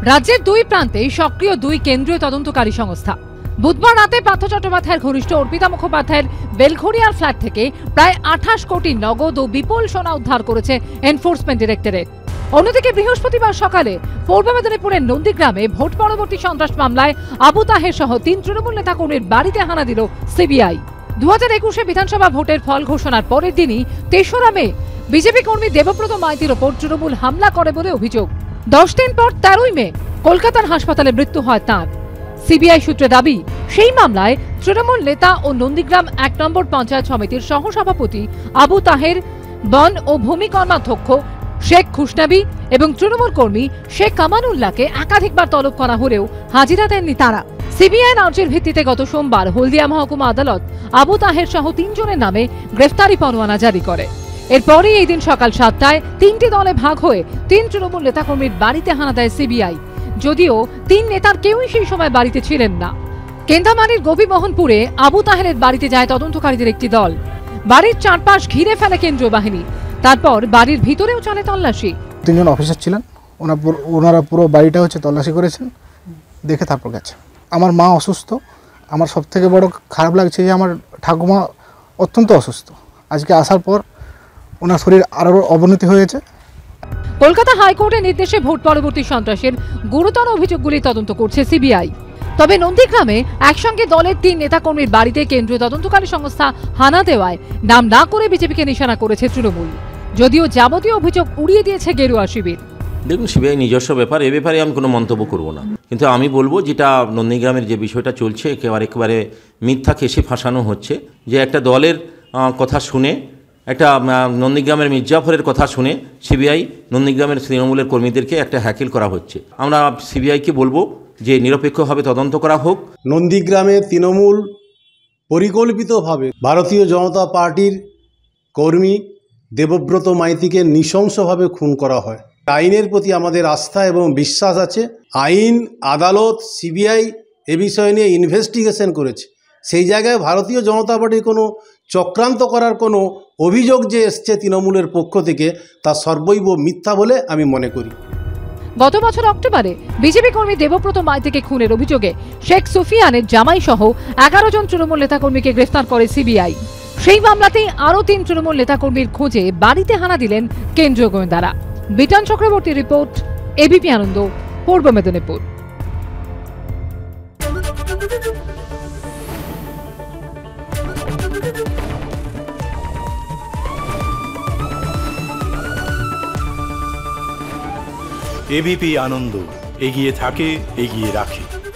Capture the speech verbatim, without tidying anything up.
রাজ্যের দুই প্রান্তে সক্রিয় দুই কেন্দ্রীয় তদন্তকারী সংস্থা। বুধবার রাতে পার্থ চট্টোপাধ্যায়ের ঘনিষ্ঠ অর্পিতা মুখোপাধ্যায়ের বেলঘড়িয়ার ফ্ল্যাট থেকে প্রায় আঠাশ কোটি নগদ ও বিপুল সোনা উদ্ধার করেছে এনফোর্সমেন্ট ডিরেক্টরেট। অন্যদিকে বৃহস্পতিবার সকালে পূর্ব মেদিনীপুরের নন্দীগ্রামে ভোট পরবর্তী সন্ত্রাস মামলায় আবু তাহের সহ তিন তৃণমূল নেতাকর্মীর বাড়িতে হানা দিল সিবিআই। দু হাজার একুশে বিধানসভা ভোটের ফল ঘোষণার পরের দিনই তেসরা মে বিজেপি কর্মী দেবব্রত মাইতির ওপর তৃণমূল হামলা করে বলে অভিযোগ। দশ দিন পর তেরোই মে কলকাতার হাসপাতালে মৃত্যু হয় তাঁর। সিবিআই সূত্রে দাবি, সেই মামলায় তৃণমূল নেতা ও নন্দীগ্রাম এক নম্বর পঞ্চায়েত সমিতির সহসভাপতি আবু তাহের, বন ও ভূমি কর্মাধ্যক্ষ শেখ খুশনাবি এবং তৃণমূল কর্মী শেখ কামানুল্লাহকে একাধিকবার তলব করা হলেও হাজিরা দেননি তারা। সিবিআই আর্জির ভিত্তিতে গত সোমবার হলদিয়া মহকুমা আদালত আবু তাহের সহ তিনজনের নামে গ্রেফতারি পরোয়ানা জারি করে। এরপরই এই দিন সকাল সাতটায় তিনটি দলে ভাগ হয়ে তিন তৃণমূল নেতাকর্মীর বাড়িতে হানা দেয় সিবিআই। যদিও তিন নেতার কেউই সেই সময় বাড়িতে ছিলেন না। কেন্দামারির গোপীমোহনপুরে আবু তাহেরের বাড়িতে যায় তদন্তকারীদের একটি দল। বাড়ির চারপাশ ঘিরে ফেলে কেন্দ্রীয় বাহিনী। তারপর বাড়ির ভিতরেও চলে তল্লাশি। তিনজন অফিসার ছিলেন, ওনারা পুরো বাড়িটা হচ্ছে তল্লাশি করেছেন, দেখে তারপর গেছে। আমার মা অসুস্থ। আমার সব থেকে বড় খারাপ লাগছে যে আমার ঠাকুমা অত্যন্ত অসুস্থ। আজকে আসার পর ওনার শরীর আরও অবনতি হয়েছে। কলকাতা হাইকোর্টের নির্দেশে ভোট পরবর্তী সন্ত্রাসের গুরুতর অভিযোগগুলি তদন্ত করছে সিবিআই। তবে নন্দীগ্রামে একসঙ্গে দলের তিন নেতাকর্মীর বাড়িতে কেন্দ্রীয় তদন্তকারী সংস্থা হানা দেওয়ায় নাম না করে বিজেপিকে নিশানা করেছে তৃণমূল। যদিও যাবতীয় অভিযোগ উড়িয়ে দিয়েছে গেরুয়া শিবির। দেখুন, সিবিআই নিজস্ব ব্যাপার, এ ব্যাপারে আমি কোনো মন্তব্য করব না। কিন্তু আমি বলবো, যেটা নন্দীগ্রামের যে বিষয়টা চলছে, একেবারে একেবারে মিথ্যা কেসে ফাঁসানো হচ্ছে। যে একটা দলের কথা শুনে, একটা নন্দীগ্রামের মির্জাফরের কথা শুনে সিবিআই নন্দীগ্রামের তৃণমূলের কর্মীদেরকে একটা হ্যাকেল করা হচ্ছে। আমরা সিবিআইকে বলবো যে নিরপেক্ষভাবে তদন্ত করা হোক। নন্দীগ্রামে তৃণমূল পরিকল্পিতভাবে ভারতীয় জনতা পার্টির কর্মী দেবব্রত মাইতিকে নৃশংসভাবে খুন করা হয়। আইনের প্রতি আমাদের আস্থা এবং বিশ্বাস আছে। আইন, আদালত, সিবিআই এ বিষয় নিয়ে ইনভেস্টিগেশন করেছে। সেই জায়গায় ভারতীয় জনতা পার্টির কোনো চক্রান্ত করার কোনো অভিযোগ যে এসছে তৃণমূলের পক্ষ থেকে, তা সর্বৈব মিথ্যা বলে আমি মনে করি। গত বছর অক্টোবরে বিজেপি কর্মী দেবব্রত মাইতিকে খুনের অভিযোগে শেখ সুফিয়ানের জামাই সহ এগারো জন তৃণমূল নেতাকর্মীকে গ্রেফতার করে সিবিআই। সেই মামলাতেই আরও তিন তৃণমূল নেতাকর্মীর খোঁজে বাড়িতে হানা দিলেন কেন্দ্রীয় গোয়েন্দারা। Bitan Chakraborty report, ABP Ananda, Purba Medinipur. ABP আনন্দ, এগিয়ে থাকে, এগিয়ে রাখে।